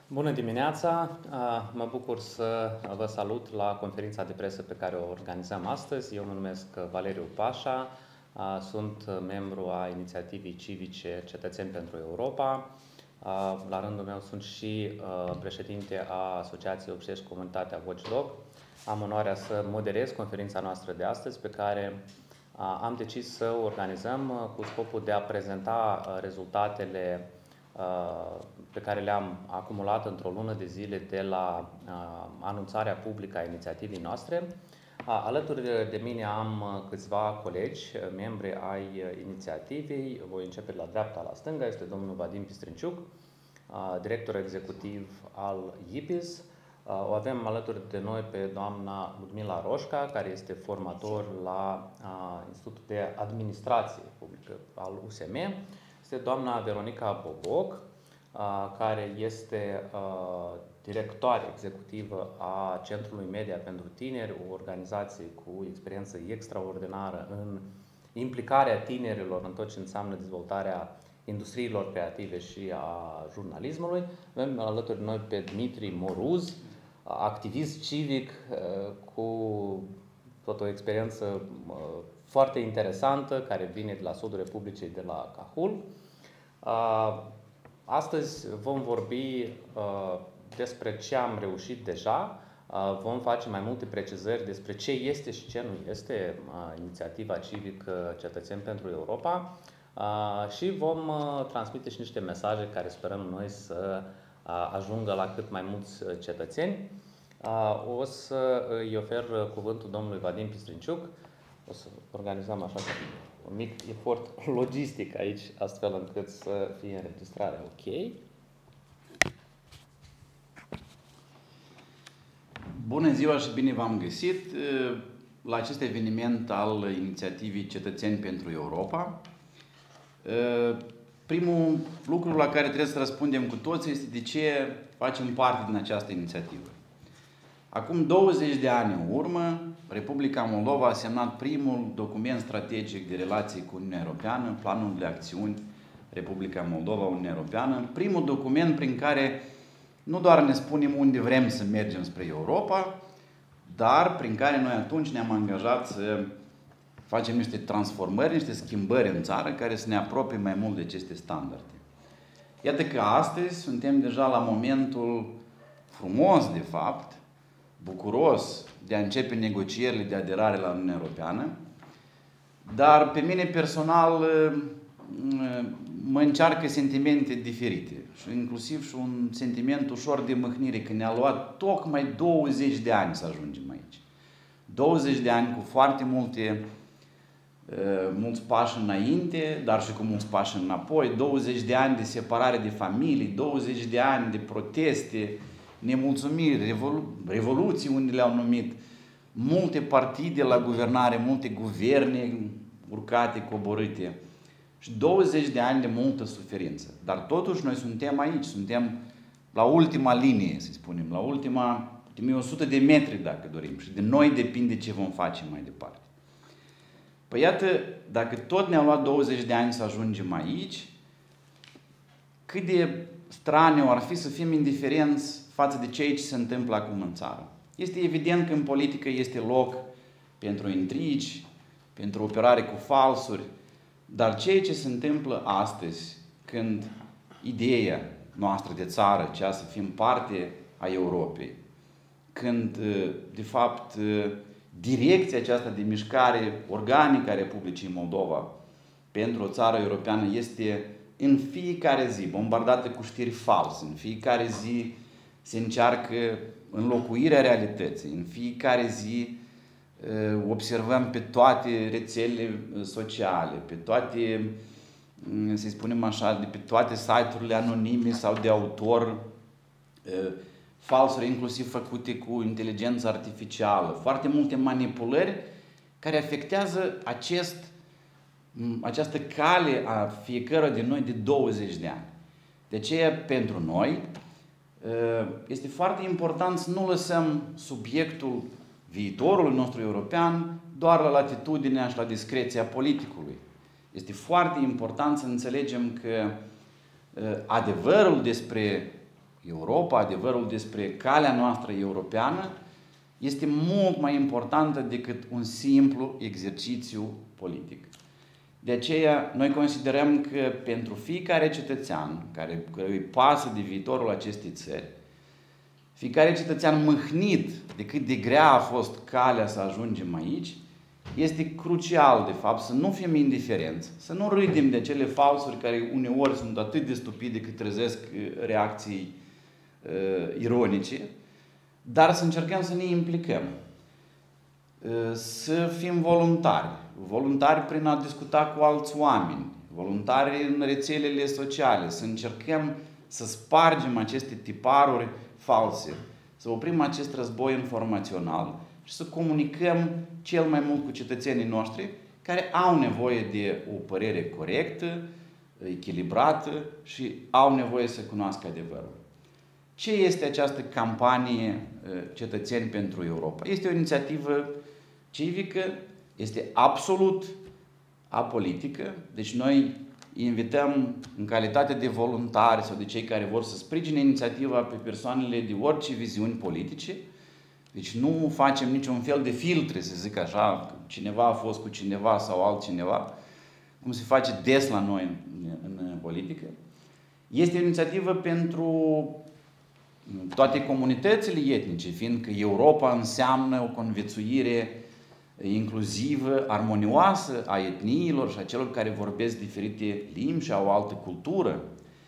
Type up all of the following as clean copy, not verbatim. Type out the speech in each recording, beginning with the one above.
Bună dimineața! Mă bucur să vă salut la conferința de presă pe care o organizăm astăzi. Eu mă numesc Valeriu Pașa, sunt membru a inițiativei civice Cetățeni pentru Europa. La rândul meu sunt și președinte a Asociației Obștești Comunitatea Watchdog. Am onoarea să moderez conferința noastră de astăzi, pe care am decis să o organizăm cu scopul de a prezenta rezultatele pe care le-am acumulat într-o lună de zile de la anunțarea publică a inițiativei noastre. Alături de mine am câțiva colegi, membri ai inițiativei. Voi începe la dreapta, la stânga. Este domnul Vadim Pistrinciuc, director executiv al IPIS. O avem alături de noi pe doamna Ludmila Roșca, care este formator la Institutul de Administrație Publică al USM. Este doamna Veronica Boboc, care este directoare executivă a Centrului Media pentru Tineri, o organizație cu experiență extraordinară în implicarea tinerilor în tot ce înseamnă dezvoltarea industriilor creative și a jurnalismului. Avem alături de noi pe Dmitri Moruz, activist civic cu tot o experiență foarte interesantă, care vine de la Sudul Republicii, de la Cahul. Astăzi vom vorbi despre ce am reușit deja, vom face mai multe precizări despre ce este și ce nu este inițiativa civică Cetățeni pentru Europa și vom transmite și niște mesaje care sperăm noi să ajungă la cât mai mulți cetățeni. O să îi ofer cuvântul domnului Vadim Pistrinciuc. O să organizăm așa un mic efort logistic aici, astfel încât să fie înregistrarea ok. Bună ziua și bine v-am găsit la acest eveniment al inițiativei Cetățeni pentru Europa. Primul lucru la care trebuie să răspundem cu toți este de ce facem parte din această inițiativă. Acum 20 de ani în urmă, Republica Moldova a semnat primul document strategic de relații cu Uniunea Europeană, Planul de Acțiuni Republica Moldova, Uniunea Europeană, primul document prin care nu doar ne spunem unde vrem să mergem spre Europa, dar prin care noi atunci ne-am angajat să facem niște transformări, niște schimbări în țară care să ne apropie mai mult de aceste standarde. Iată că astăzi suntem deja la momentul frumos, de fapt, bucuros de a începe negocierile de aderare la Uniunea Europeană, dar pe mine personal mă încearcă sentimente diferite, și inclusiv și un sentiment ușor de mâhnire, că ne-a luat tocmai 20 de ani să ajungem aici. 20 de ani cu foarte mulți pași înainte, dar și cu mulți pași înapoi, 20 de ani de separare de familii, 20 de ani de proteste, nemulțumiri, revoluții unde le-au numit, multe partide la guvernare, multe guverne urcate, coborâte și 20 de ani de multă suferință. Dar totuși noi suntem aici, suntem la ultima linie, să spunem, la ultimii 100 de metri, dacă dorim, și de noi depinde ce vom face mai departe. Păi iată, dacă tot ne-a luat 20 de ani să ajungem aici, cât de straniu ar fi să fim indiferenți față de ceea ce se întâmplă acum în țară. Este evident că în politică este loc pentru intrigi, pentru operare cu falsuri, dar ceea ce se întâmplă astăzi, când ideea noastră de țară, cea să fim parte a Europei, când, de fapt, direcția aceasta de mișcare organică a Republicii Moldova pentru o țară europeană este în fiecare zi bombardată cu știri false, în fiecare zi se încearcă înlocuirea realității, în fiecare zi observăm pe toate rețelele sociale, pe toate, să spunem așa, de pe toate site-urile anonime sau de autor, falsuri inclusiv făcute cu inteligență artificială, foarte multe manipulări care afectează această cale a fiecăruia de noi de 20 de ani. De aceea, pentru noi, este foarte important să nu lăsăm subiectul viitorului nostru european doar la latitudinea și la discreția politicului. Este foarte important să înțelegem că adevărul despre Europa, adevărul despre calea noastră europeană, este mult mai importantă decât un simplu exercițiu politic. De aceea, noi considerăm că pentru fiecare cetățean care îi pasă de viitorul acestei țări, fiecare cetățean mâhnit de cât de grea a fost calea să ajungem aici, este crucial, de fapt, să nu fim indiferenți, să nu râdem de acele falsuri care uneori sunt atât de stupide că trezesc reacții ironice, dar să încercăm să ne implicăm, să fim voluntari prin a discuta cu alți oameni, voluntari în rețelele sociale, să încercăm să spargem aceste tiparuri false, să oprim acest război informațional și să comunicăm cel mai mult cu cetățenii noștri care au nevoie de o părere corectă, echilibrată și au nevoie să cunoască adevărul. Ce este această campanie Cetățeni pentru Europa? Este o inițiativă civică, este absolut apolitică, deci noi invităm în calitate de voluntari sau de cei care vor să sprijine inițiativa pe persoanele de orice viziuni politice. Deci nu facem niciun fel de filtre, să zic așa, cineva a fost cu cineva sau altcineva, cum se face des la noi în politică. Este o inițiativă pentru toate comunitățile etnice, fiindcă Europa înseamnă o conviețuire inclusivă, armonioasă a etniilor și a celor care vorbesc diferite limbi și au o altă cultură.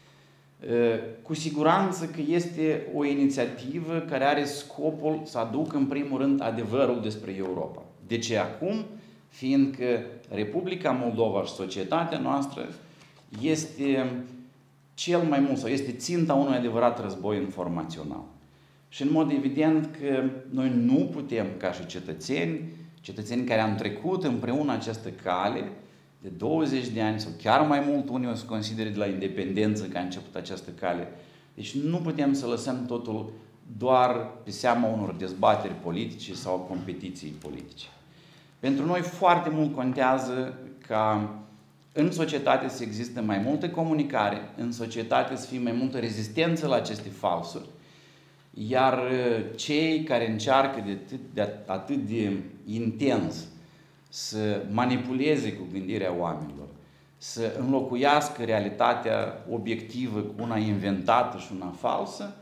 Cu siguranță că este o inițiativă care are scopul să aducă în primul rând adevărul despre Europa. De ce acum? Fiindcă Republica Moldova și societatea noastră este cel mai mult sau este ținta unui adevărat război informațional. Și în mod evident că noi nu putem, ca și cetățeni care am trecut împreună această cale de 20 de ani sau chiar mai mult, unii o să considere de la independență că a început această cale. Deci nu putem să lăsăm totul doar pe seama unor dezbateri politice sau competiții politice. Pentru noi foarte mult contează ca în societate să există mai multă comunicare, în societate să fie mai multă rezistență la aceste falsuri, iar cei care încearcă atât de intens să manipuleze cu gândirea oamenilor, să înlocuiască realitatea obiectivă cu una inventată și una falsă,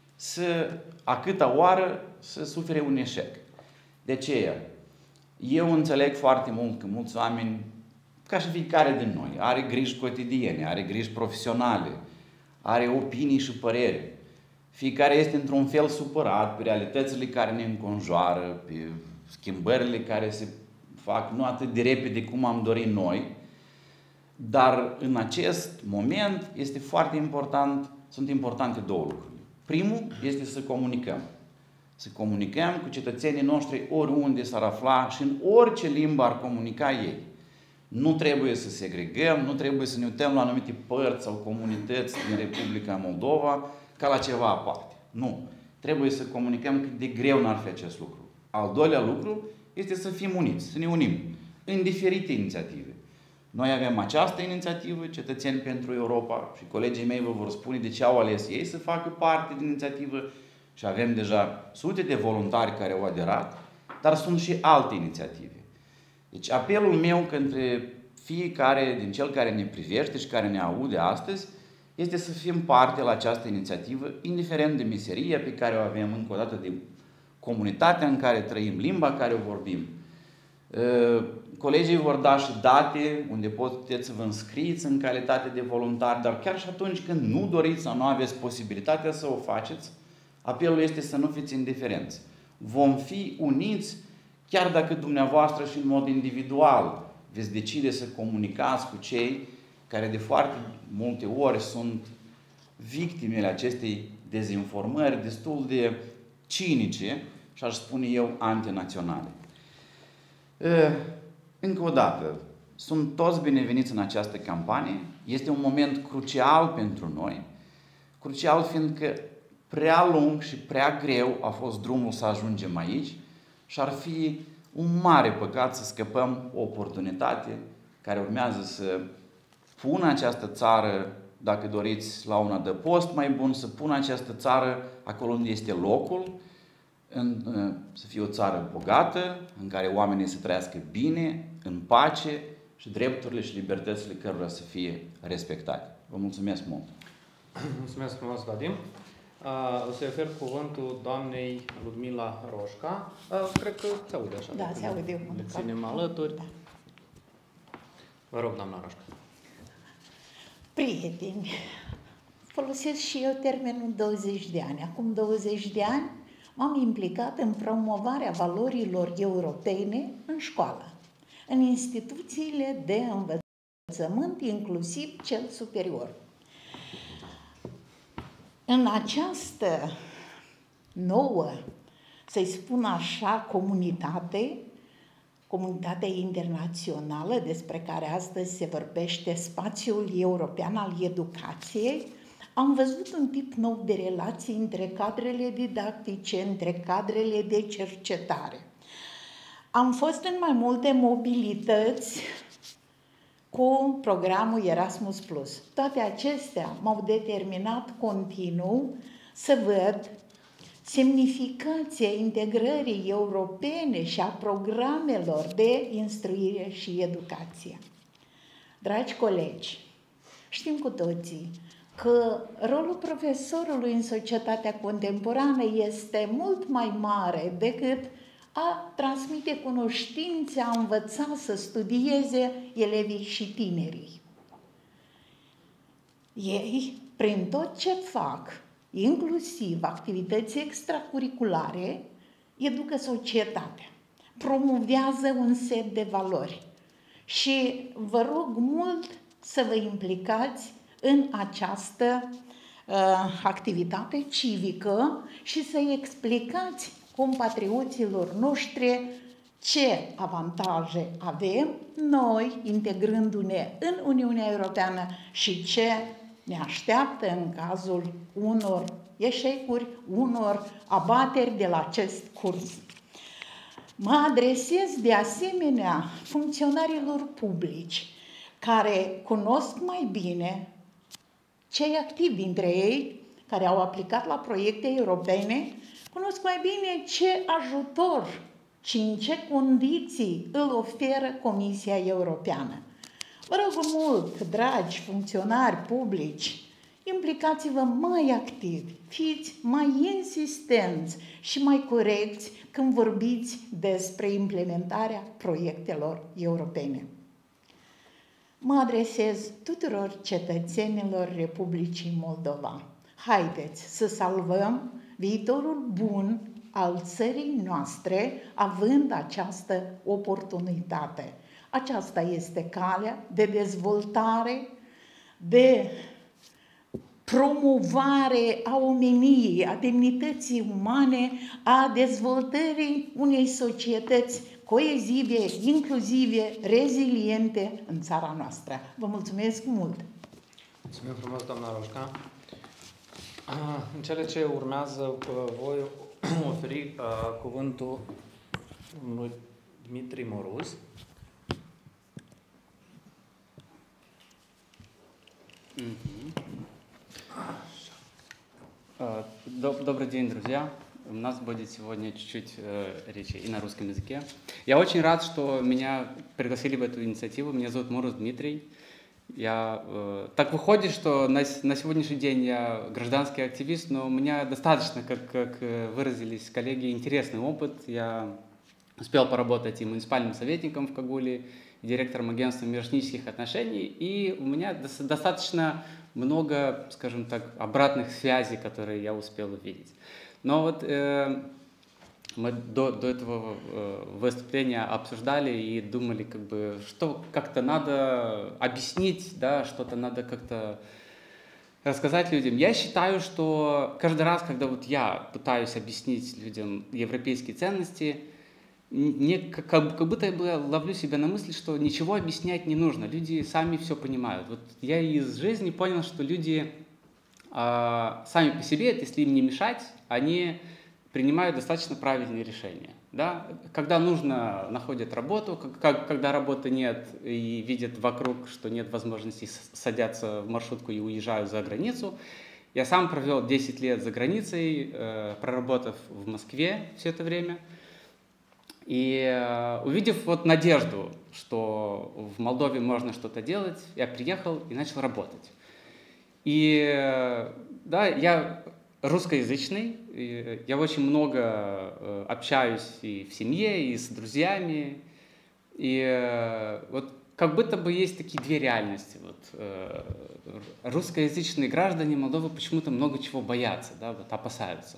a câta oară să sufere un eșec. De aceea, eu înțeleg foarte mult că mulți oameni, ca și fiecare din noi, are griji cotidiene, are griji profesionale, are opinii și păreri. Fiecare este într-un fel supărat pe realitățile care ne înconjoară, pe schimbările care se fac nu atât de repede cum am dorit noi, dar în acest moment este foarte important, sunt importante două lucruri. Primul este să comunicăm. Să comunicăm cu cetățenii noștri oriunde s-ar afla și în orice limbă ar comunica ei. Nu trebuie să segregăm, nu trebuie să ne uităm la anumite părți sau comunități din Republica Moldova ca la ceva aparte. Nu. Trebuie să comunicăm cât de greu n-ar fi acest lucru. Al doilea lucru este să fim uniți, să ne unim în diferite inițiative. Noi avem această inițiativă, Cetățeni pentru Europa, și colegii mei vă vor spune de ce au ales ei să facă parte din inițiativă și avem deja sute de voluntari care au aderat, dar sunt și alte inițiative. Deci apelul meu către fiecare din cel care ne privește și care ne aude astăzi este să fim parte la această inițiativă, indiferent de meseria pe care o avem, încă o dată, de comunitatea în care trăim, limba care o vorbim. Colegii vor da și date unde puteți să vă înscriți în calitate de voluntari, dar chiar și atunci când nu doriți sau nu aveți posibilitatea să o faceți, apelul este să nu fiți indiferenți. Vom fi uniți chiar dacă dumneavoastră și în mod individual veți decide să comunicați cu cei care de foarte multe ori sunt victimele acestei dezinformări destul de cinice și aș spune eu antinaționale. Încă o dată, sunt toți bineveniți în această campanie. Este un moment crucial pentru noi, crucial fiindcă prea lung și prea greu a fost drumul să ajungem aici și ar fi un mare păcat să scăpăm o oportunitate care urmează să pună această țară dacă doriți, la un adăpost mai bun, să pună această țară acolo unde este locul, să fie o țară bogată, în care oamenii să trăiască bine, în pace și drepturile și libertățile cărora să fie respectate. Vă mulțumesc mult! Mulțumesc frumos, Vadim! O să-i ofer cuvântul doamnei Ludmila Roșca. Cred că se aude așa. Da, se aude. Le ținem alături. Da. Vă rog, doamna Roșca. Prieteni, folosesc și eu termenul 20 de ani. Acum 20 de ani m-am implicat în promovarea valorilor europene în școală, în instituțiile de învățământ, inclusiv cel superior. În această nouă, să-i spun așa, comunitatea internațională despre care astăzi se vorbește, spațiul european al educației, am văzut un tip nou de relații între cadrele didactice, între cadrele de cercetare. Am fost în mai multe mobilități cu programul Erasmus+. Toate acestea m-au determinat continuu să văd semnificația integrării europene și a programelor de instruire și educație. Dragi colegi, știm cu toții că rolul profesorului în societatea contemporană este mult mai mare decât a transmite cunoștințe, a învăța să studieze elevii și tinerii. Ei, prin tot ce fac, inclusiv activități extracurriculare, educă societatea, promovează un set de valori. Și vă rog mult să vă implicați în această activitate civică și să-i explicați compatrioților noștri ce avantaje avem noi integrându-ne în Uniunea Europeană și ce ne așteaptă în cazul unor eșecuri, unor abateri de la acest curs. Mă adresez de asemenea funcționarilor publici care cunosc mai bine, cei activi dintre ei care au aplicat la proiecte europene, cunosc mai bine ce ajutor și în ce condiții îl oferă Comisia Europeană. Vă rog mult, dragi funcționari publici, implicați-vă mai activ, fiți mai insistenți și mai corecți când vorbiți despre implementarea proiectelor europene. Mă adresez tuturor cetățenilor Republicii Moldova. Haideți să salvăm viitorul bun al țării noastre, având această oportunitate. Aceasta este calea de dezvoltare, de promovare a omeniei, a demnității umane, a dezvoltării unei societăți coezive, inclusive, reziliente în țara noastră. Vă mulțumesc mult! Mulțumim frumos, doamna Roșca. În cele ce urmează, voi oferi cuvântul lui Dmitri Moruz. Добрый день, друзья. У нас будет сегодня чуть-чуть речи и на русском языке. Я очень рад, что меня пригласили в эту инициативу. Меня зовут Мороз Дмитрий. Так выходит, что на сегодняшний день я гражданский активист, но у меня достаточно, как выразились коллеги, интересный опыт. Я успел поработать и муниципальным советником в Кагуле, и директором агентства межэтнических отношений, и у меня достаточно много, скажем так, обратных связей, которые я успел увидеть. Но вот мы до этого выступления обсуждали и думали, что как-то надо объяснить, да, что-то надо как-то рассказать людям. Я считаю, что каждый раз, когда вот я пытаюсь объяснить людям европейские ценности, мне как будто я ловлю себя на мысли, что ничего объяснять не нужно. Люди сами все понимают. Вот я из жизни понял, что люди сами по себе, если им не мешать, они принимают достаточно правильные решения. Да? Когда нужно, находят работу, когда работы нет и видят вокруг, что нет возможности, садятся в маршрутку и уезжают за границу. Я сам провел 10 лет за границей, проработав в Москве все это время. И увидев вот надежду, что в Молдове можно что-то делать, я приехал и начал работать. И да, я русскоязычный, я очень много общаюсь и в семье, и с друзьями. И вот как будто бы есть такие две реальности. Вот, русскоязычные граждане Молдовы почему-то много чего боятся, да, вот, опасаются.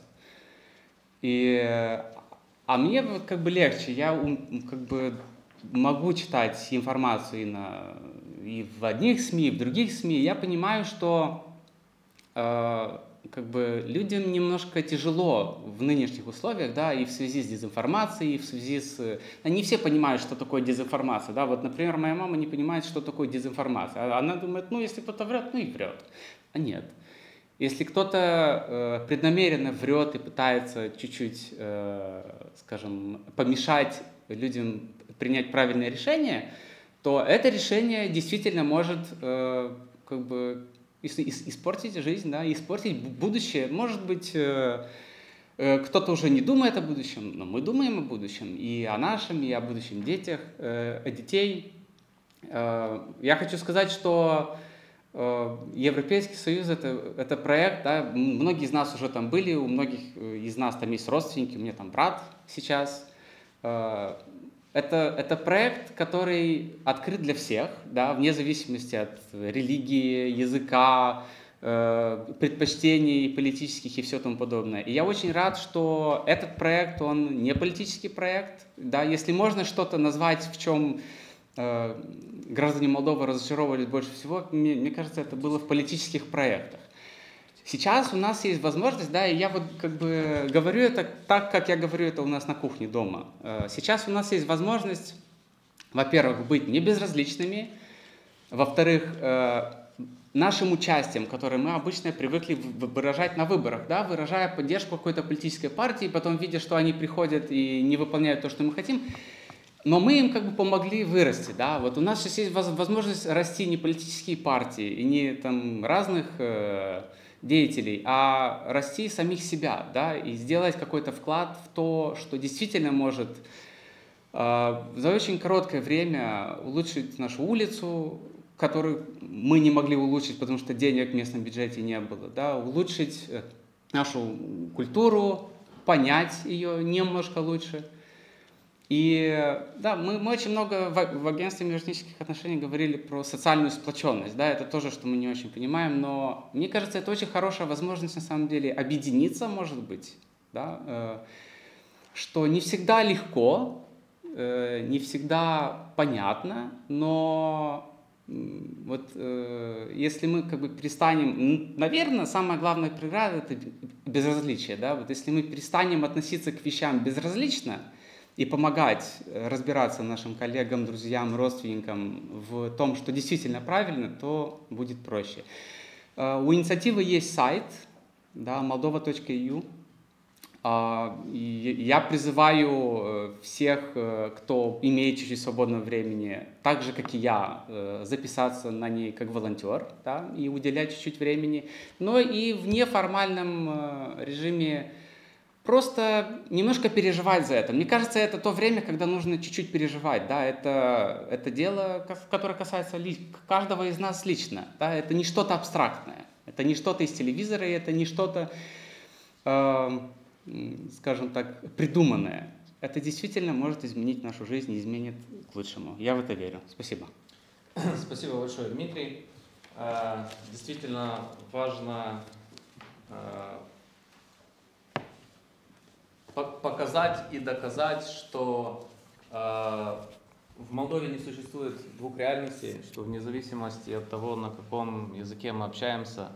А мне вот как бы легче, я как бы могу читать информацию и в одних СМИ, и в других СМИ. Я понимаю, что как бы людям немножко тяжело в нынешних условиях, да, и в связи с дезинформацией, и в связи с... Не все понимают, что такое дезинформация, да, вот, например, моя мама не понимает, что такое дезинформация. Она думает, ну, если кто-то врет, ну и врет. А нет. Если кто-то преднамеренно врет и пытается чуть-чуть, скажем, помешать людям принять правильное решение, то это решение действительно может как бы испортить жизнь, да, испортить будущее. Может быть, кто-то уже не думает о будущем, но мы думаем о будущем, и о нашем, и о будущем детях, детей. Я хочу сказать, что Европейский Союз это проект, да, многие из нас уже там были, у многих из нас там есть родственники, у меня там брат сейчас. Это проект, который открыт для всех, да, вне зависимости от религии, языка, предпочтений политических и все тому подобное. И я очень рад, что этот проект, он не политический проект. Да, если можно что-то назвать, в чем граждане Молдовы разочаровывались больше всего, мне кажется, это было в политических проектах. Сейчас у нас есть возможность, да, и я вот как бы говорю это так, как я говорю это у нас на кухне дома. Сейчас у нас есть возможность, во-первых, быть не безразличными, во-вторых, нашим участием, которое мы обычно привыкли выражать на выборах, да, выражая поддержку какой-то политической партии, потом видя, что они приходят и не выполняют то, что мы хотим, но мы им как бы помогли вырасти, да, вот у нас сейчас есть возможность расти не политические партии и не там разных деятелей, а расти самих себя, да, и сделать какой-то вклад в то, что действительно может за очень короткое время улучшить нашу улицу, которую мы не могли улучшить, потому что денег в местном бюджете не было, да, улучшить нашу культуру, понять ее немножко лучше. И да, мы очень много в агентстве межэтнических отношений говорили про социальную сплоченность, да, это тоже, что мы не очень понимаем, но мне кажется, это очень хорошая возможность на самом деле объединиться, может быть, да, что не всегда легко, не всегда понятно, но вот если мы как бы перестанем, наверное, самая главная преграда — это безразличие, да, вот если мы перестанем относиться к вещам безразлично и помогать разбираться нашим коллегам, друзьям, родственникам в том, что действительно правильно, то будет проще. У инициативы есть сайт, да, moldova.eu. Я призываю всех, кто имеет чуть-чуть свободного времени, так же, как и я, записаться на ней как волонтер, да, и уделять чуть-чуть времени, но и в неформальном режиме просто немножко переживать за это. Мне кажется, это то время, когда нужно чуть-чуть переживать. Да? Это дело, которое касается каждого из нас лично. Да? Это не что-то абстрактное. Это не что-то из телевизора, это не что-то, скажем так, придуманное. Это действительно может изменить нашу жизнь и изменит к лучшему. Я в это верю. Спасибо. Спасибо большое, Дмитрий. Действительно важно показать и доказать, что в Молдове не существует двух реальностей, что вне зависимости от того, на каком языке мы общаемся,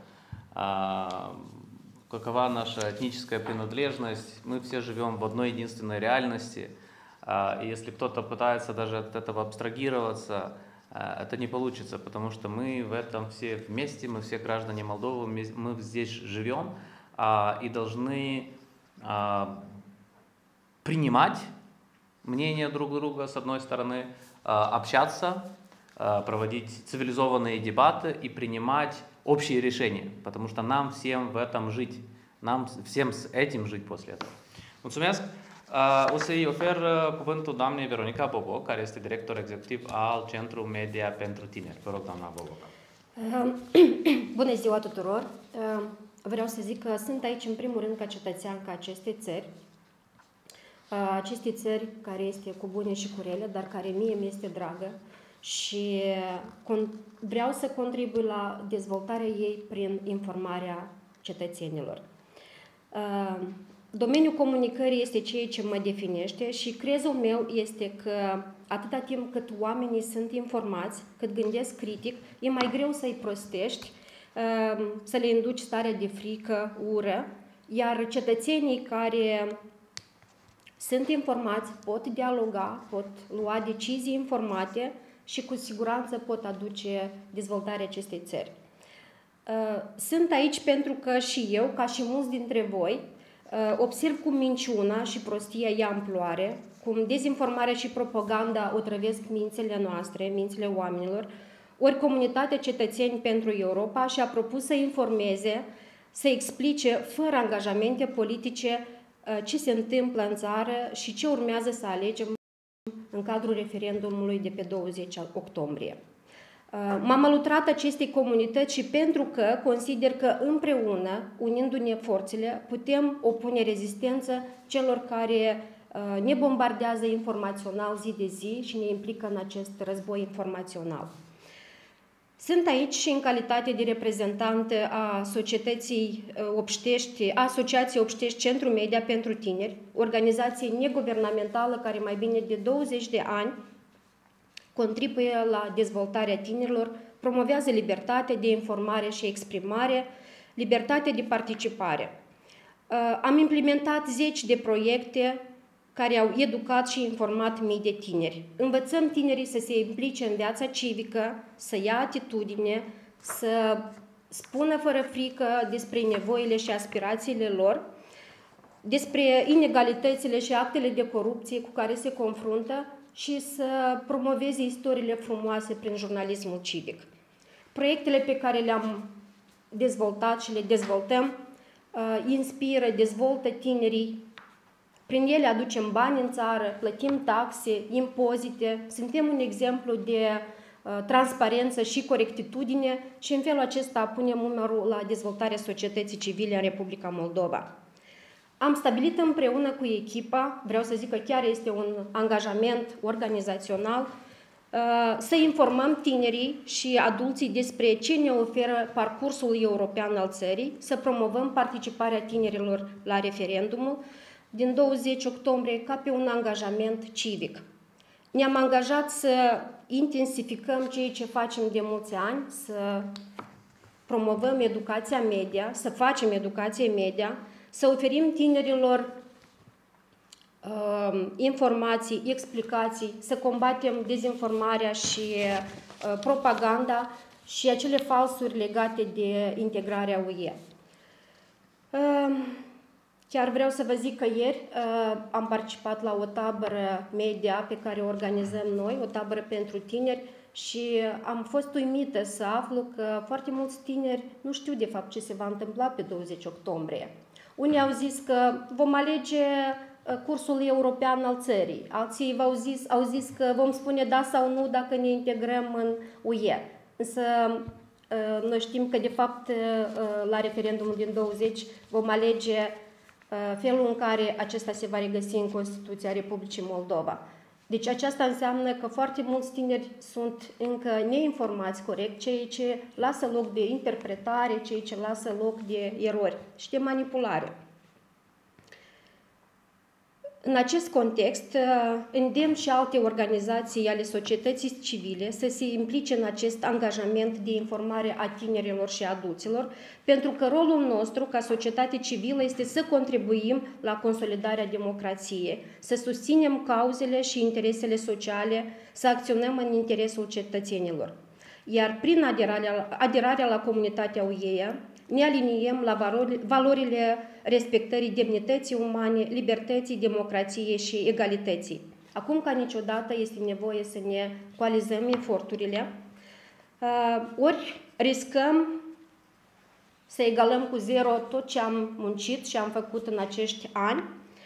какова наша этническая принадлежность, мы все живем в одной единственной реальности. И если кто-то пытается даже от этого абстрагироваться, это не получится, потому что мы в этом все вместе, мы все граждане Молдовы, мы здесь живем и должны принимать мнения друг друга, с одной стороны, общаться, проводить цивилизованные дебаты и принимать общие решения, потому что нам всем в этом жить, нам всем с этим жить после этого. Mulțumesc! O să-i ofer cuvântul doamnei Veronica Boboc, care este director executiv al Centru Media pentru Tineri. Vă rog, doamna Boboc. Bună ziua tuturor! Vreau să zic că sunt aici în primul rând ca cetățean ca acestei țări care este cu bune și cu rele, dar care mie mi-este dragă și vreau să contribui la dezvoltarea ei prin informarea cetățenilor. Domeniul comunicării este ceea ce mă definește și crezul meu este că atâta timp cât oamenii sunt informați, cât gândesc critic, e mai greu să-i prostești, să le induci starea de frică, ură, iar cetățenii care sunt informați pot dialoga, pot lua decizii informate și cu siguranță pot aduce dezvoltarea acestei țări. Sunt aici pentru că și eu, ca și mulți dintre voi, observ cum minciuna și prostia ia amploare, cum dezinformarea și propaganda otrăvesc mințile noastre, mințile oamenilor, ori Comunitatea Cetățeni pentru Europa și-a propus să informeze, să explice, fără angajamente politice, ce se întâmplă în țară și ce urmează să alegem în cadrul referendumului de pe 20 octombrie. M-am alăturat acestei comunități și pentru că consider că împreună, unindu-ne forțele, putem opune rezistență celor care ne bombardează informațional zi de zi și ne implică în acest război informațional. Sunt aici și în calitate de reprezentantă a Societății Obștești, Asociației Obștești Centru Media pentru Tineri, organizație neguvernamentală care mai bine de 20 de ani contribuie la dezvoltarea tinerilor, promovează libertatea de informare și exprimare, libertatea de participare. Am implementat 10 de proiecte care au educat și informat mii de tineri. Învățăm tinerii să se implice în viața civică, să ia atitudine, să spună fără frică despre nevoile și aspirațiile lor, despre inegalitățile și actele de corupție cu care se confruntă și să promoveze istoriile frumoase prin jurnalismul civic. Proiectele pe care le-am dezvoltat și le dezvoltăm inspiră, dezvoltă tinerii. Prin ele aducem bani în țară, plătim taxe, impozite, suntem un exemplu de transparență și corectitudine și în felul acesta punem umărul la dezvoltarea societății civile în Republica Moldova. Am stabilit împreună cu echipa, vreau să zic că chiar este un angajament organizațional, să informăm tinerii și adulții despre ce ne oferă parcursul european al țării, să promovăm participarea tinerilor la referendumul din 20 octombrie ca pe un angajament civic. Ne-am angajat să intensificăm ceea ce facem de mulți ani, să promovăm educația media, să facem educație media, să oferim tinerilor informații, explicații, să combatem dezinformarea și propaganda și acele falsuri legate de integrarea UE. Chiar vreau să vă zic că ieri am participat la o tabără media pe care o organizăm noi, o tabără pentru tineri, și am fost uimită să aflu că foarte mulți tineri nu știu de fapt ce se va întâmpla pe 20 octombrie. Unii au zis că vom alege cursul european al țării, alții au zis că vom spune da sau nu dacă ne integrăm în UE. Însă noi știm că de fapt la referendumul din 20 vom alege felul în care acesta se va regăsi în Constituția Republicii Moldova. Deci aceasta înseamnă că foarte mulți tineri sunt încă neinformați corect, ceea ce lasă loc de interpretare, ceea ce lasă loc de erori și de manipulare. În acest context, îndemn și alte organizații ale societății civile să se implice în acest angajament de informare a tinerilor și adulților, pentru că rolul nostru ca societate civilă este să contribuim la consolidarea democrației, să susținem cauzele și interesele sociale, să acționăm în interesul cetățenilor. Iar prin aderarea la comunitatea UE, ne aliniem la valorile respectării demnității umane, libertății, democrației și egalității. Acum ca niciodată este nevoie să ne coalizăm eforturile, ori riscăm să egalăm cu zero tot ce am muncit și am făcut în acești ani,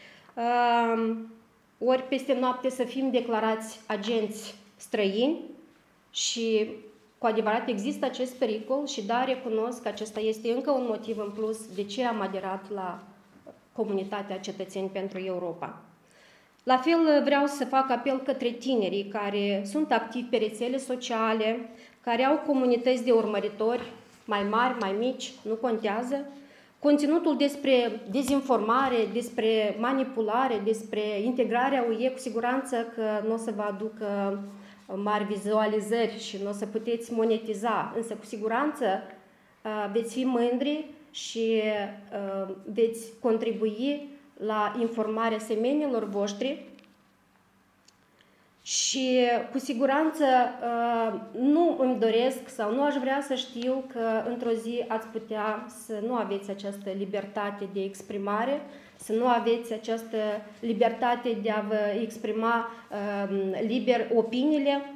ori peste noapte să fim declarați agenți străini și cu adevărat există acest pericol și da, recunosc că acesta este încă un motiv în plus de ce am aderat la comunitatea Cetățeni pentru Europa. La fel vreau să fac apel către tinerii care sunt activi pe rețele sociale, care au comunități de urmăritori, mai mari, mai mici, nu contează. Conținutul despre dezinformare, despre manipulare, despre integrarea UE, cu siguranță că nu o să vă aducă mari vizualizări și nu o să puteți monetiza, însă cu siguranță veți fi mândri și veți contribui la informarea semenilor voștri și cu siguranță nu îmi doresc sau nu aș vrea să știu că într-o zi ați putea să nu aveți această libertate de exprimare, să nu aveți această libertate de a vă exprima liber opiniile.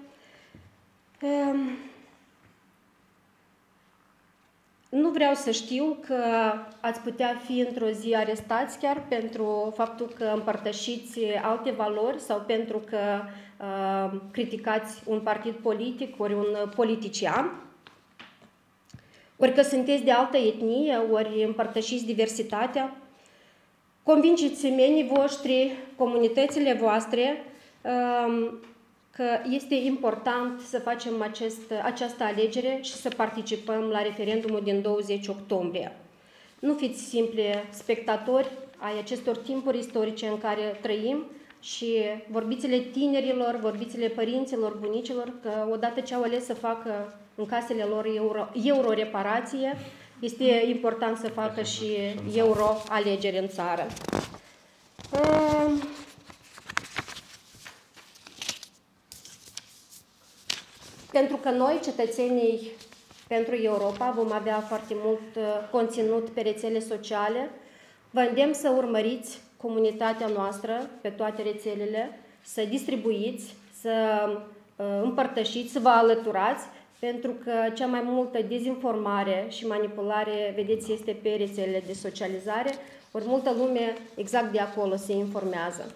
Nu vreau să știu că ați putea fi într-o zi arestați chiar pentru faptul că împărtășiți alte valori sau pentru că criticați un partid politic ori un politician, ori că sunteți de altă etnie, ori împărtășiți diversitatea. Convingeți semenii voștri, comunitățile voastre, că este important să facem această alegere și să participăm la referendumul din 20 octombrie. Nu fiți simple spectatori ai acestor timpuri istorice în care trăim și vorbiți-le tinerilor, vorbiți-le părinților, bunicilor, că odată ce au ales să facă în casele lor euro-reparație, este important să facă și euro-alegeri în țară. Pentru că noi, cetățenii pentru Europa, vom avea foarte mult conținut pe rețele sociale, vă îndemn să urmăriți comunitatea noastră pe toate rețelele, să distribuiți, să împărtășiți, să vă alăturați, pentru că cea mai multă dezinformare și manipulare, vedeți, este pe rețelele de socializare, ori multă lume exact de acolo se informează.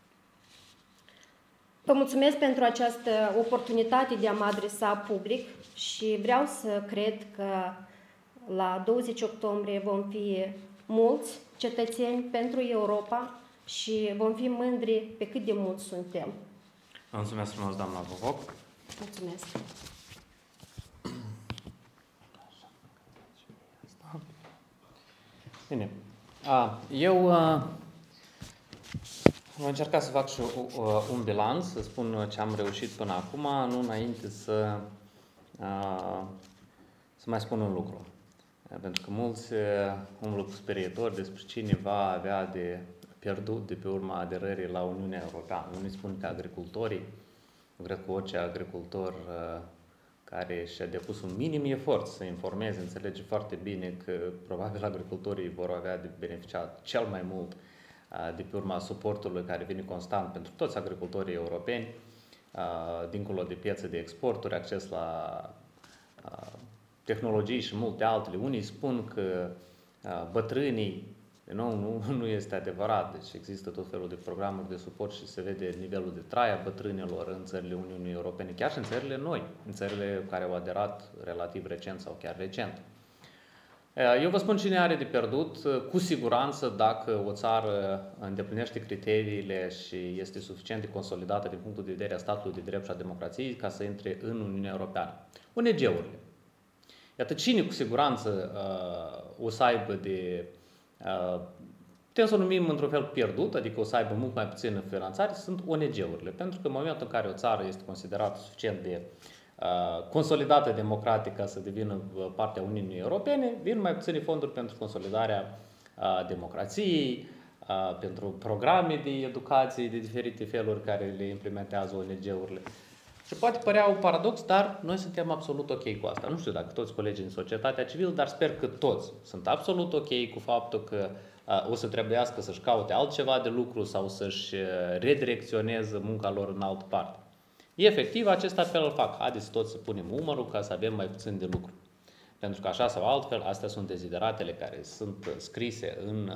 Vă mulțumesc pentru această oportunitate de a mă adresa public și vreau să cred că la 20 octombrie vom fi mulți cetățeni pentru Europa și vom fi mândri pe cât de mulți suntem. Mulțumesc frumos, doamna Vovoc. Mulțumesc. Bine. Eu voi încerca să fac și un bilanț, să spun ce am reușit până acum, nu înainte să mai spun un lucru. Pentru că mulți umblă cu sperietori despre cine va avea de pierdut de pe urma aderării la Uniunea Europeană. Unii spun că agricultorii, eu cred că orice agricultor care și-a depus un minim efort să informeze, înțelege foarte bine că probabil agricultorii vor avea de beneficiat cel mai mult de pe urma suportului care vine constant pentru toți agricultorii europeni, dincolo de piețe de exporturi, acces la tehnologii și multe altele. Unii spun că bătrânii, nu este adevărat, deci există tot felul de programuri de suport și se vede nivelul de trai a bătrânilor în țările Uniunii Europene, chiar și în țările noi, în țările care au aderat relativ recent sau chiar recent. Eu vă spun cine are de pierdut, cu siguranță dacă o țară îndeplinește criteriile și este suficient de consolidată din punctul de vedere a statului de drept și a democrației ca să intre în Uniunea Europeană. ONG-urile. Iată cine cu siguranță o să aibă de, putem să o numim într-un fel pierdut, adică o să aibă mult mai puțină finanțare, sunt ONG-urile. Pentru că în momentul în care o țară este considerată suficient de consolidată democratic ca să devină partea Uniunii Europene, vin mai puține fonduri pentru consolidarea democrației, pentru programe de educație de diferite feluri care le implementează ONG-urile. Și poate părea un paradox, dar noi suntem absolut ok cu asta. Nu știu dacă toți colegii din societatea civilă, dar sper că toți sunt absolut ok cu faptul că o să trebuiască să-și caute altceva de lucru sau să-și redirecționeze munca lor în altă parte. Efectiv, acest apel îl fac. Haideți toți să punem umărul ca să avem mai puțin de lucru. Pentru că așa sau altfel, astea sunt dezideratele care sunt scrise în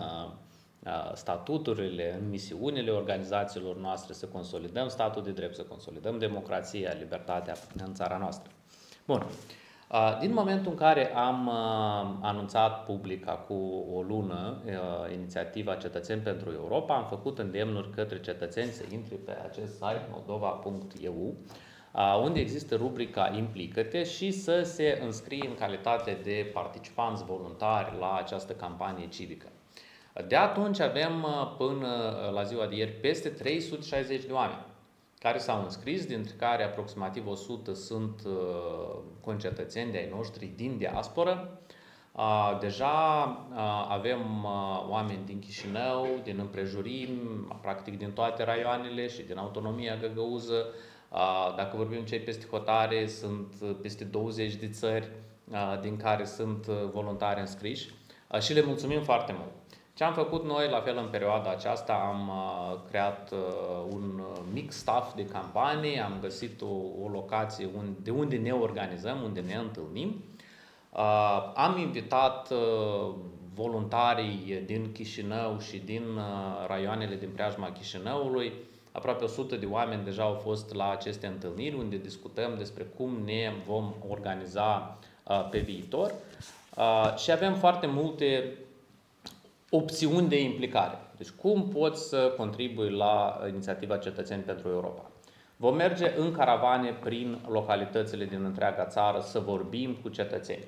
statuturile, în misiunile organizațiilor noastre, să consolidăm statul de drept, să consolidăm democrația, libertatea în țara noastră. Bun. Din momentul în care am anunțat public acum o lună inițiativa Cetățeni pentru Europa, am făcut îndemnuri către cetățeni să intre pe acest site moldova.eu, unde există rubrica Implică-te și să se înscrie în calitate de participanți voluntari la această campanie civică. De atunci avem până la ziua de ieri peste 360 de oameni care s-au înscris, dintre care aproximativ 100 sunt concetățeni de ai noștri din diasporă. Deja avem oameni din Chișinău, din împrejurim, practic din toate raioanele și din autonomia găgăuză. Dacă vorbim cei peste hotare, sunt peste 20 de țări din care sunt voluntari înscriși și le mulțumim foarte mult. Ce am făcut noi, la fel în perioada aceasta, am creat un mic staff de campanie, am găsit o locație de unde ne organizăm, unde ne întâlnim. Am invitat voluntarii din Chișinău și din raioanele din preajma Chișinăului. Aproape 100 de oameni deja au fost la aceste întâlniri, unde discutăm despre cum ne vom organiza pe viitor. Și avem foarte multe opțiuni de implicare. Deci cum poți să contribui la inițiativa Cetățeni pentru Europa? Vom merge în caravane prin localitățile din întreaga țară să vorbim cu cetățeni.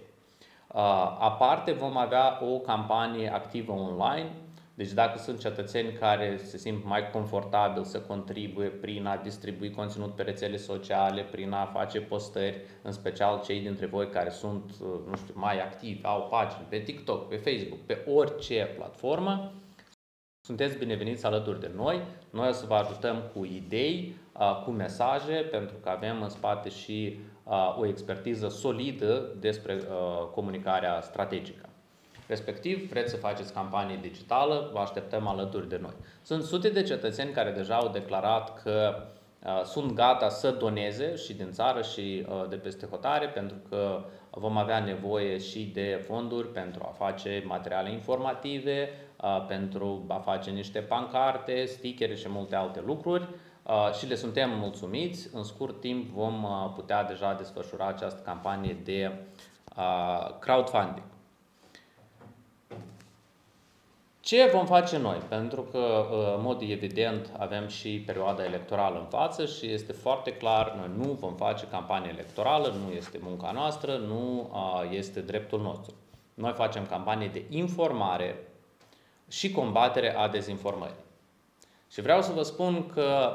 Aparte vom avea o campanie activă online. Deci dacă sunt cetățeni care se simt mai confortabil să contribuie prin a distribui conținut pe rețele sociale, prin a face postări, în special cei dintre voi care sunt, nu știu, mai activi, au pagini pe TikTok, pe Facebook, pe orice platformă, sunteți bineveniți alături de noi. Noi o să vă ajutăm cu idei, cu mesaje, pentru că avem în spate și o expertiză solidă despre comunicarea strategică. Respectiv, vreți să faceți campanie digitală, vă așteptăm alături de noi. Sunt sute de cetățeni care deja au declarat că sunt gata să doneze și din țară și de peste hotare, pentru că vom avea nevoie și de fonduri pentru a face materiale informative, pentru a face niște pancarte, stickere și multe alte lucruri și le suntem mulțumiți. În scurt timp vom putea deja desfășura această campanie de crowdfunding. Ce vom face noi? Pentru că, în mod evident, avem și perioada electorală în față și este foarte clar, noi nu vom face campanie electorală, nu este munca noastră, nu este dreptul nostru. Noi facem campanie de informare și combatere a dezinformării. Și vreau să vă spun că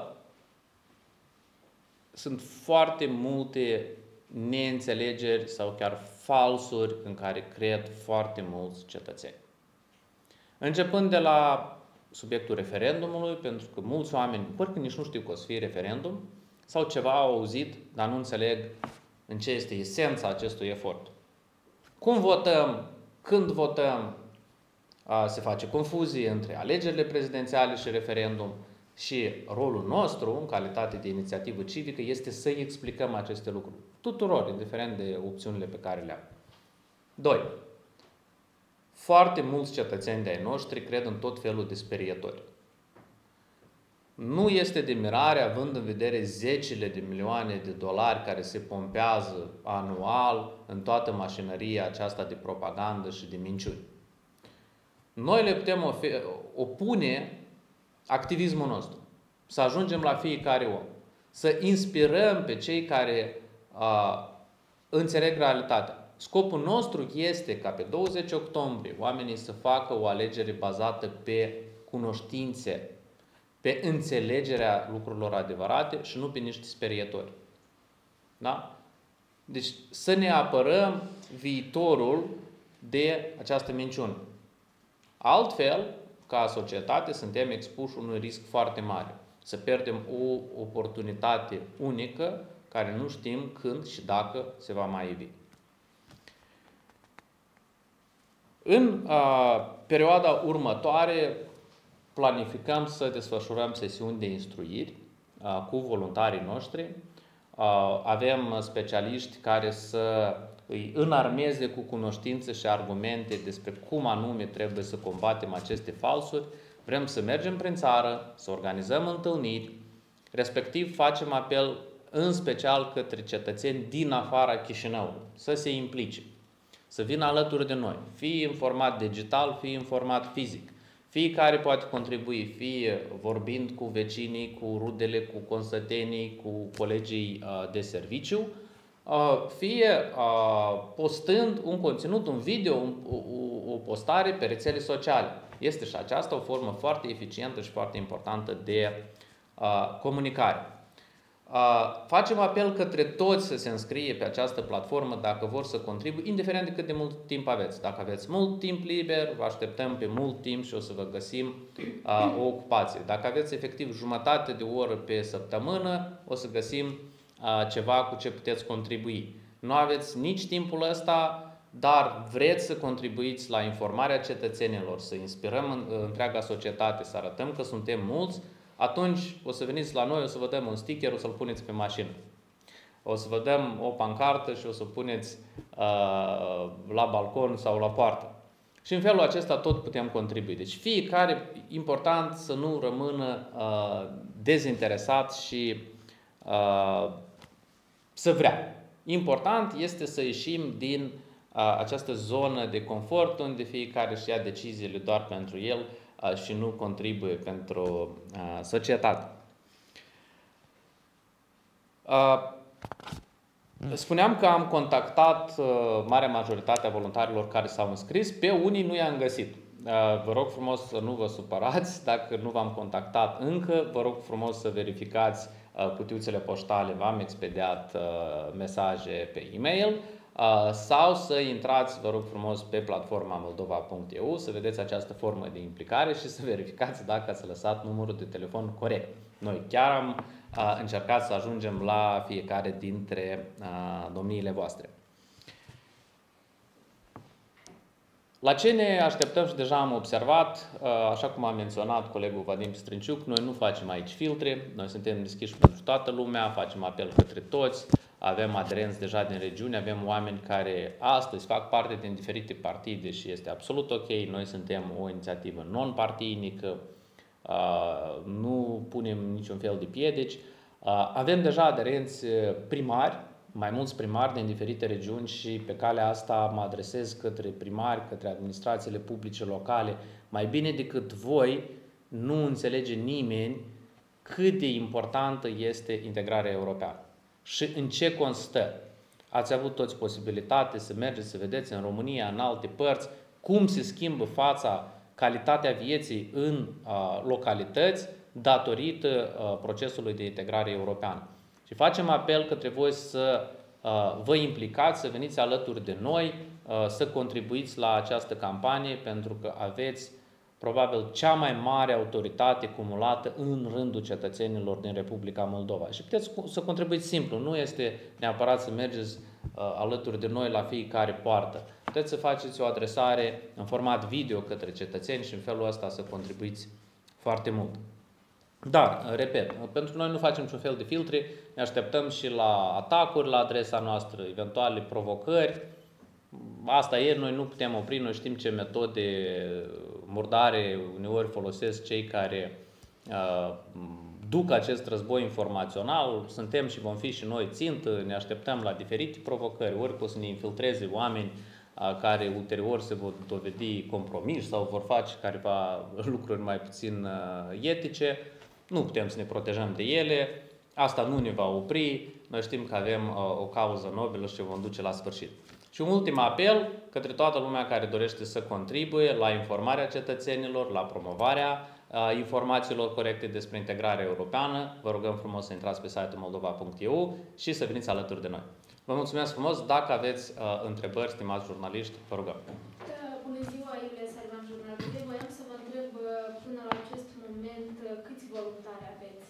sunt foarte multe neînțelegeri sau chiar falsuri în care cred foarte mulți cetățeni. Începând de la subiectul referendumului, pentru că mulți oameni, parcă nici nu știu că o să fie referendum, sau ceva au auzit, dar nu înțeleg în ce este esența acestui efort. Cum votăm, când votăm, se face confuzie între alegerile prezidențiale și referendum și rolul nostru, în calitate de inițiativă civică, este să-i explicăm aceste lucruri tuturor, indiferent de opțiunile pe care le au. 2. Foarte mulți cetățeni de ai noștri cred în tot felul de sperietori. Nu este de mirare, având în vedere zecile de milioane de dolari care se pompează anual în toată mașinăria aceasta de propagandă și de minciuni. Noi le putem opune activismul nostru, să ajungem la fiecare om, să inspirăm pe cei care înțeleg realitatea. Scopul nostru este ca pe 20 octombrie oamenii să facă o alegere bazată pe cunoștințe, pe înțelegerea lucrurilor adevărate și nu pe niște sperietori. Da? Deci să ne apărăm viitorul de această minciună. Altfel, ca societate, suntem expuși unui risc foarte mare. Să pierdem o oportunitate unică care nu știm când și dacă se va mai ivi. În perioada următoare planificăm să desfășurăm sesiuni de instruiri cu voluntarii noștri. Avem specialiști care să îi înarmeze cu cunoștințe și argumente despre cum anume trebuie să combatem aceste falsuri. Vrem să mergem prin țară, să organizăm întâlniri, respectiv facem apel în special către cetățeni din afara Chișinăului să se implice, să vină alături de noi, fie în format digital, fie în format fizic. Fiecare poate contribui, fie vorbind cu vecinii, cu rudele, cu consătenii, cu colegii de serviciu, fie postând un conținut, un video, o postare pe rețele sociale. Este și aceasta o formă foarte eficientă și foarte importantă de comunicare. Facem apel către toți să se înscrie pe această platformă dacă vor să contribuie, indiferent de cât de mult timp aveți. Dacă aveți mult timp liber, vă așteptăm pe mult timp și o să vă găsim o ocupație. Dacă aveți efectiv jumătate de oră pe săptămână, o să găsim ceva cu ce puteți contribui. Nu aveți nici timpul ăsta, dar vreți să contribuiți la informarea cetățenilor, să inspirăm întreaga societate, să arătăm că suntem mulți, atunci o să veniți la noi, o să vă dăm un sticker, o să-l puneți pe mașină. O să vă dăm o pancartă și o să o puneți la balcon sau la poartă. Și în felul acesta tot putem contribui. Deci fiecare, important să nu rămână dezinteresat și să vrea. Important este să ieșim din această zonă de confort unde fiecare își ia deciziile doar pentru el și nu contribuie pentru societate. Spuneam că am contactat marea majoritate a voluntarilor care s-au înscris, pe unii nu i-am găsit. Vă rog frumos să nu vă supărați dacă nu v-am contactat încă, vă rog frumos să verificați cutiuțele poștale, v-am expediat mesaje pe e-mail, sau să intrați, vă rog frumos, pe platforma moldova.eu, să vedeți această formă de implicare și să verificați dacă ați lăsat numărul de telefon corect. Noi chiar am încercat să ajungem la fiecare dintre domniile voastre. La ce ne așteptăm și deja am observat, așa cum a menționat colegul Vadim Strânciuc, noi nu facem aici filtre, noi suntem deschiși pentru toată lumea, facem apel către toți, avem aderenți deja din regiune, avem oameni care astăzi fac parte din diferite partide și este absolut ok, noi suntem o inițiativă non-partinică, nu punem niciun fel de piedici, avem deja aderenți primari, mai mulți primari din diferite regiuni și pe calea asta mă adresez către primari, către administrațiile publice locale. Mai bine decât voi, nu înțelege nimeni cât de importantă este integrarea europeană și în ce constă. Ați avut toți posibilitate să mergeți să vedeți în România, în alte părți, cum se schimbă fața, calitatea vieții în localități datorită procesului de integrare europeană. Și facem apel către voi să vă implicați, să veniți alături de noi, să contribuiți la această campanie, pentru că aveți probabil cea mai mare autoritate cumulată în rândul cetățenilor din Republica Moldova. Și puteți să contribuiți simplu, nu este neapărat să mergeți alături de noi la fiecare poartă. Puteți să faceți o adresare în format video către cetățeni și în felul ăsta să contribuiți foarte mult. Dar, repet, pentru noi nu facem niciun fel de filtre, ne așteptăm și la atacuri la adresa noastră, eventuale provocări. Asta e, noi nu putem opri, noi știm ce metode murdare uneori folosesc cei care duc acest război informațional. Suntem și vom fi și noi țintă, ne așteptăm la diferite provocări, ori o să ne infiltreze oameni care ulterior se vor dovedi compromiși sau vor face careva lucruri mai puțin etice. Nu putem să ne protejăm de ele, asta nu ne va opri, noi știm că avem o cauză nobilă și o vom duce la sfârșit. Și un ultim apel către toată lumea care dorește să contribuie la informarea cetățenilor, la promovarea informațiilor corecte despre integrarea europeană. Vă rugăm frumos să intrați pe site-ul moldova.eu și să veniți alături de noi. Vă mulțumesc frumos, dacă aveți întrebări, stimați jurnaliști, vă rugăm. Bună ziua, Iulia Salvan, jurnaliste. Voiam să vă întreb până la acest moment câți voluntari aveți?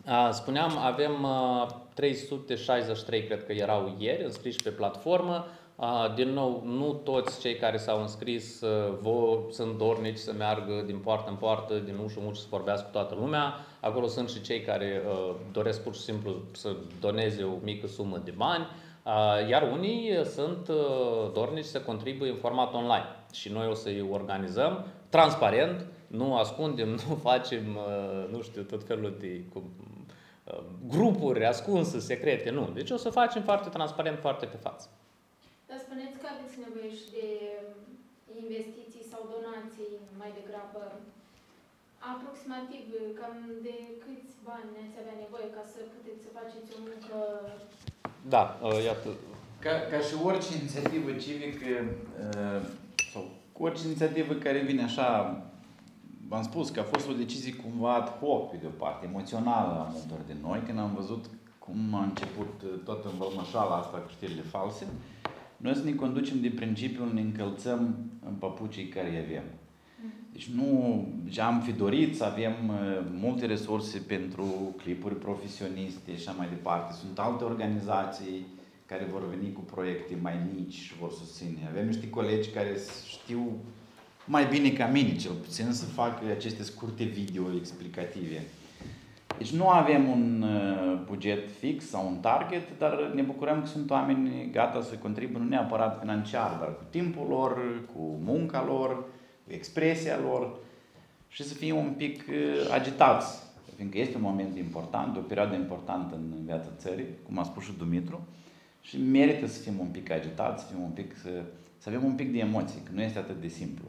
Spuneam, avem 363, cred că erau ieri, înscriși pe platformă. Din nou, nu toți cei care s-au înscris sunt dornici să meargă din poartă în poartă, din ușă în ușă, să vorbească cu toată lumea. Acolo sunt și cei care doresc pur și simplu să doneze o mică sumă de bani, iar unii sunt dornici să contribuie în format online. Și noi o să-i organizăm transparent, nu ascundem, nu facem, nu știu, tot felul de grupuri ascunse, secrete, nu. Deci o să facem foarte transparent, foarte pe față. Dar spuneți că aveți nevoie și de investiții sau donații mai degrabă. Aproximativ, cam de câți bani ați avea nevoie ca să puteți să faceți o muncă? Da, iată. Ca și orice inițiativă civică, sau cu orice inițiativă care vine așa, v-am spus că a fost o decizie cumva ad hoc, pe de o parte, emoțională a multor de noi, când am văzut cum a început tot învălmășala asta cu știrile false. Noi să ne conducem de principiul, ne încălțăm în papucii care îi avem. Deci nu, deja am fi dorit să avem multe resurse pentru clipuri profesioniste și așa mai departe. Sunt alte organizații care vor veni cu proiecte mai mici și vor susține. Avem niște colegi care știu mai bine ca mine, cel puțin, să facă aceste scurte video explicative. Deci nu avem un buget fix sau un target, dar ne bucurăm că sunt oameni gata să contribuie, nu neapărat financiar, dar cu timpul lor, cu munca lor, cu expresia lor și să fie un pic agitați. Fiindcă este un moment important, o perioadă importantă în viața țării, cum a spus și Dumitru, și merită să fim un pic agitați, să fim un pic, să avem un pic de emoții, că nu este atât de simplu.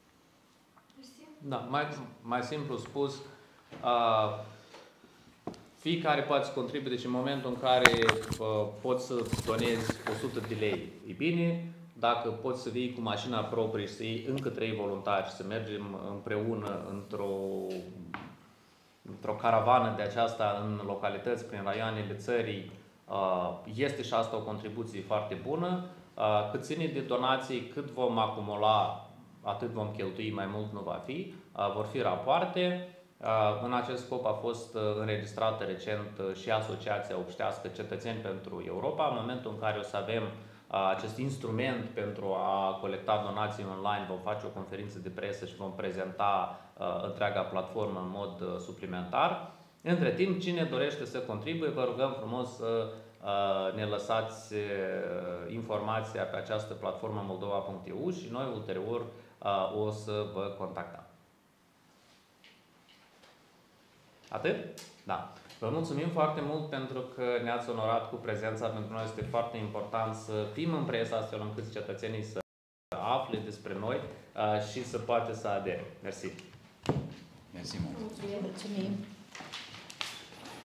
Da, mai simplu spus, fiecare poate să contribuie, deci în momentul în care poți să donezi 100 de lei, e bine. Dacă poți să vii cu mașina proprie și să iei încă 3 voluntari și să mergem împreună într-o caravană de aceasta în localități, prin raioanele țării, este și asta o contribuție foarte bună. Cât ține de donații, cât vom acumula, atât vom cheltui, mai mult nu va fi. Vor fi rapoarte. În acest scop a fost înregistrată recent și Asociația Obștească Cetățeni pentru Europa. În momentul în care o să avem acest instrument pentru a colecta donații online, vom face o conferință de presă și vom prezenta întreaga platformă în mod suplimentar. Între timp, cine dorește să contribuie, vă rugăm frumos să ne lăsați informația pe această platformă moldova.eu și noi ulterior o să vă contactăm. Atât? Da. Vă mulțumim foarte mult pentru că ne-ați onorat cu prezența. Pentru noi este foarte important să fim în presă astfel încât cetățenii să afle despre noi și să poată să adere. Mersi. Mersi mult. Mulțumim.